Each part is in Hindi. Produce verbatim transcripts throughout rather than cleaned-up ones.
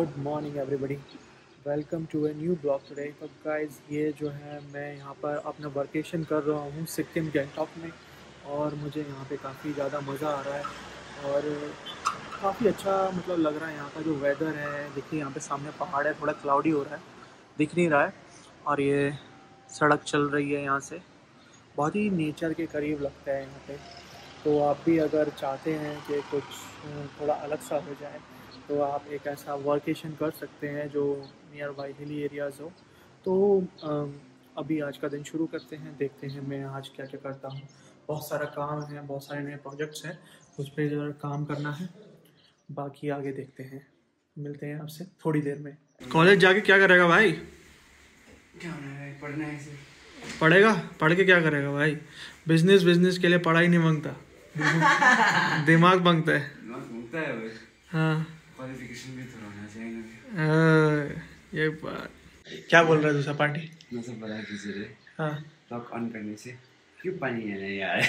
Good morning everybody, welcome to a new blog today. तो गाइस ये जो है मैं यहाँ पर अपना वर्केशन कर रहा हूँ सिक्किम गैंगटॉक में, और मुझे यहाँ पे काफ़ी ज़्यादा मज़ा आ रहा है और काफ़ी अच्छा मतलब लग रहा है। यहाँ का जो वेदर है, देखिए यहाँ पे सामने पहाड़ है, थोड़ा क्लाउडी हो रहा है, दिख नहीं रहा है, और ये सड़क चल रही है यहाँ से, बहुत ही नेचर के करीब लगता है यहाँ पे। तो आप भी अगर चाहते हैं कि कुछ थोड़ा अलग सा हो जाए तो आप एक ऐसा वर्केशन कर सकते हैं जो नियर बाई हिली एरियाज़ हो। तो अम, अभी आज का दिन शुरू करते हैं, देखते हैं मैं आज क्या क्या करता हूँ। बहुत सारा काम है, बहुत सारे नए प्रोजेक्ट्स हैं, उस पर ज़रा काम करना है, बाकी आगे देखते हैं। मिलते हैं आपसे थोड़ी देर में। कॉलेज जाके क्या करेगा भाई? क्या होना है, पढ़ना है इसे। पढ़ेगा? पढ़ के क्या करेगा भाई? बिजनेस बिजनेस के लिए पढ़ाई नहीं मांगता, दिमाग मांगता है। दिमाग घूमता है भाई। हाँ, क्वालिफिकेशन भी थोड़ा होना चाहिए ना। ये बात क्या बोल रहा है दूसरा पार्टी? मैं सब बता कीजिए। हाँ, लॉक ऑन करने से क्यों पानी है ना यार।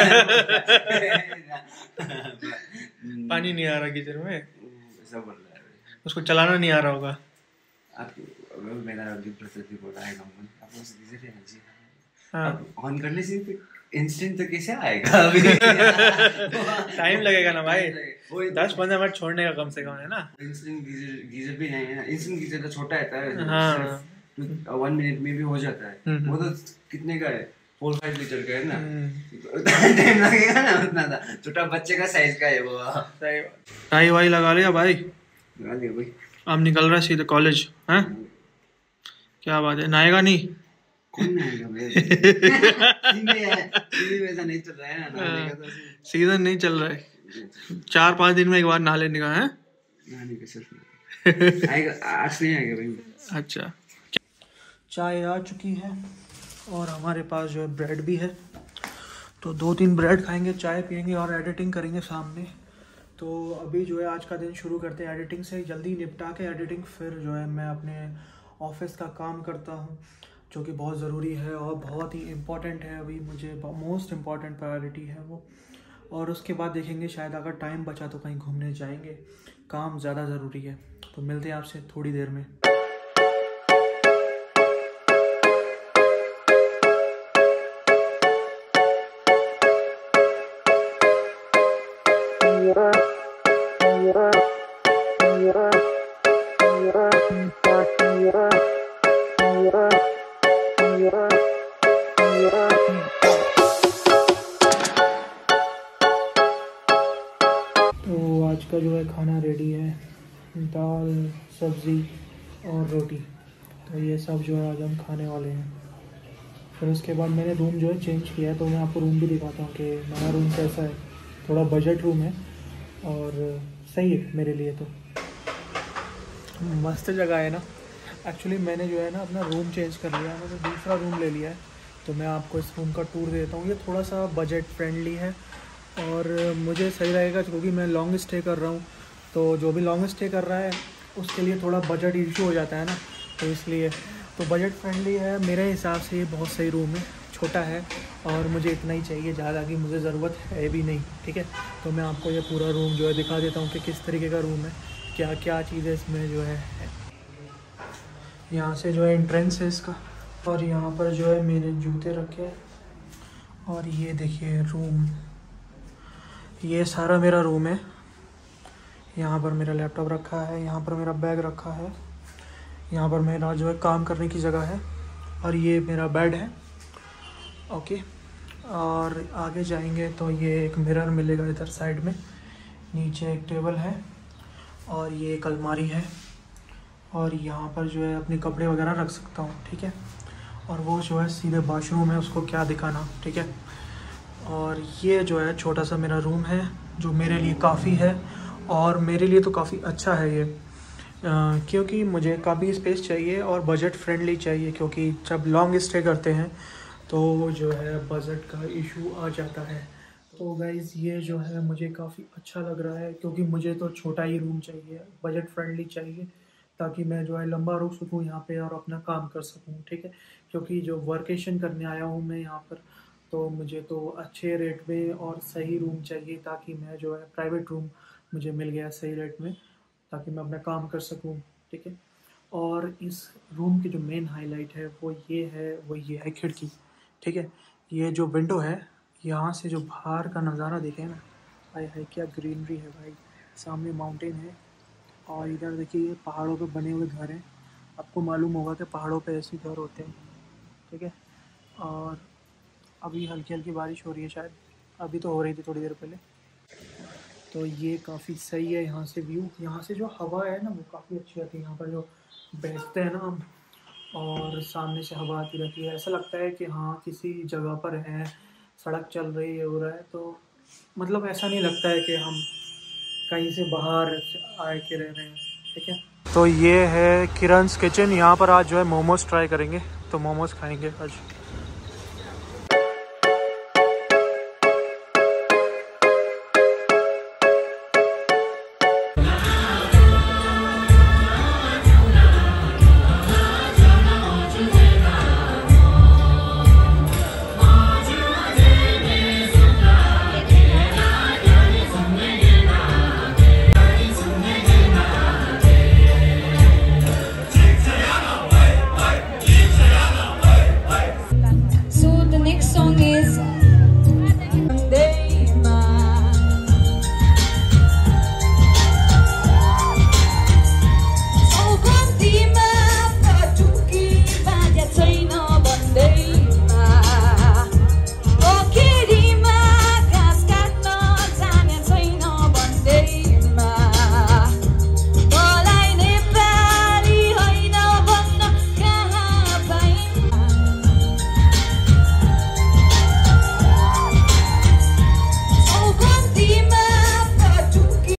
पानी नहीं आ रहा किचन में, ऐसा बोल रहा है। उसको चलाना नहीं आ रहा होगा। आप मेरा प्रसिद्धि बोल रहा है नंबर आप उसे दीजिए ना जी। हाँ, अब ऑन करने से इंस्टेंट तो कैसे आएगा अभी। टाइम लगेगा ना भाई, वो दस पंद्रह मिनट छोड़ने का कम से कम है ना। इंस्टेंट गीजर गीजर भी नहीं है ना। इंस्टेंट गीजर तो छोटा रहता है। हाँ, वन मिनट में भी हो जाता है। हम्म, वो तो कितने का है, फोर फाइव लीटर का है ना। हम्म, टाइम लगेगा ना उतना था। छोटा बच्चे का साइज का है वो। सही बात। टाई वाई लगा लिया भाई? लगा लिया भाई। अब निकल रहा है सीधे कॉलेज? हैं, क्या बात है, नहाएगा नहीं? कौन नहाएगा भाई? सीधे है, सीधे वैसा नहीं चल रहा है ना नहाने का। तो सीजन नहीं चल रहा है, चार पाँच दिन में एक बार नहा लेने का है। नहाने का सिर्फ आएगा, आज नहीं आएगा भाई। अच्छा, चाय आ चुकी है और हमारे पास जो है ब्रेड भी है, तो दो तीन ब्रेड खाएंगे, चाय पियेंगे और एडिटिंग करेंगे सामने। तो अभी जो है आज का दिन शुरू करते हैं एडिटिंग से, जल्दी निपटा के एडिटिंग, फिर जो है मैं अपने ऑफिस का काम करता हूँ जो कि बहुत ज़रूरी है और बहुत ही इम्पॉर्टेंट है। अभी मुझे मोस्ट इम्पॉर्टेंट प्रायोरिटी है वो, और उसके बाद देखेंगे शायद अगर टाइम बचा तो कहीं घूमने जाएंगे। काम ज़्यादा ज़रूरी है, तो मिलते हैं आपसे थोड़ी देर में। तो आज का जो है खाना रेडी है, दाल सब्ज़ी और रोटी, तो ये सब जो है आज हम खाने वाले हैं। फिर उसके बाद मैंने रूम जो है चेंज किया है, तो मैं आपको रूम भी दिखाता हूँ कि नया रूम कैसा है। थोड़ा बजट रूम है और सही है मेरे लिए, तो मस्त जगह है ना। एक्चुअली मैंने जो है ना अपना रूम चेंज कर लिया है, मैंने दूसरा रूम ले लिया है, तो मैं आपको इस रूम का टूर देता हूँ। ये थोड़ा सा बजट फ्रेंडली है और मुझे सही रहेगा क्योंकि मैं लॉन्ग स्टे कर रहा हूँ, तो जो भी लॉन्ग स्टे कर रहा है उसके लिए थोड़ा बजट इशू हो जाता है ना, तो इसलिए तो बजट फ्रेंडली है मेरे हिसाब से। ये बहुत सही रूम है, छोटा है और मुझे इतना ही चाहिए, ज़्यादा की मुझे ज़रूरत है भी नहीं। ठीक है, तो मैं आपको ये पूरा रूम जो है दिखा देता हूँ कि किस तरीके का रूम है, क्या क्या चीज़ें इसमें जो है। यहाँ से जो है एंट्रेंस है इसका, और यहाँ पर जो है मेरे जूते रखे हैं, और ये देखिए रूम, ये सारा मेरा रूम है। यहाँ पर मेरा लैपटॉप रखा है, यहाँ पर मेरा बैग रखा है, यहाँ पर मेरा जो है काम करने की जगह है, और ये मेरा बेड है। ओके, और आगे जाएंगे तो ये एक मिरर मिलेगा इधर साइड में, नीचे एक टेबल है, और ये एक अलमारी है, और यहाँ पर जो है अपने कपड़े वगैरह रख सकता हूँ। ठीक है, और वो जो है सीधे वॉशरूम है, उसको क्या दिखाना। ठीक है, और ये जो है छोटा सा मेरा रूम है जो मेरे लिए काफ़ी है, और मेरे लिए तो काफ़ी अच्छा है ये, आ, क्योंकि मुझे काफ़ी स्पेस चाहिए और बजट फ्रेंडली चाहिए, क्योंकि जब लॉन्ग स्टे करते हैं तो जो है बजट का इशू आ जाता है। तो गाइज़ ये जो है मुझे काफ़ी अच्छा लग रहा है, क्योंकि मुझे तो छोटा ही रूम चाहिए, बजट फ्रेंडली चाहिए, ताकि मैं जो है लंबा रुक सकूँ यहाँ पे और अपना काम कर सकूँ। ठीक है, क्योंकि जो वर्केशन करने आया हूँ मैं यहाँ पर, तो मुझे तो अच्छे रेट में और सही रूम चाहिए, ताकि मैं जो है प्राइवेट रूम मुझे मिल गया सही रेट में, ताकि मैं अपना काम कर सकूं, ठीक है। और इस रूम की जो मेन हाईलाइट है वो ये है वो ये है खिड़की, ठीक है। ये जो विंडो है, यहाँ से जो बाहर का नज़ारा देखें ना, हाय हाय क्या ग्रीनरी है भाई। सामने माउंटेन है और इधर देखिए ये पहाड़ों पे बने हुए घर हैं। आपको मालूम होगा कि पहाड़ों पे ऐसे घर होते हैं, ठीक है। और अभी हल्की हल्की बारिश हो रही है शायद, अभी तो हो रही थी थोड़ी देर पहले। तो ये काफ़ी सही है यहाँ से व्यू। यहाँ से जो हवा है ना वो काफ़ी अच्छी आती है। यहाँ पर जो बैठते हैं ना हम और सामने से हवा आती रहती है, ऐसा लगता है कि हाँ किसी जगह पर हैं, सड़क चल रही है, हो रहा है, तो मतलब ऐसा नहीं लगता है कि हम कहीं से बाहर आए के रह रहे हैं, ठीक है। तो ये है किरण's किचन। यहाँ पर आज जो है मोमोज ट्राई करेंगे, तो मोमोज खाएंगे आज।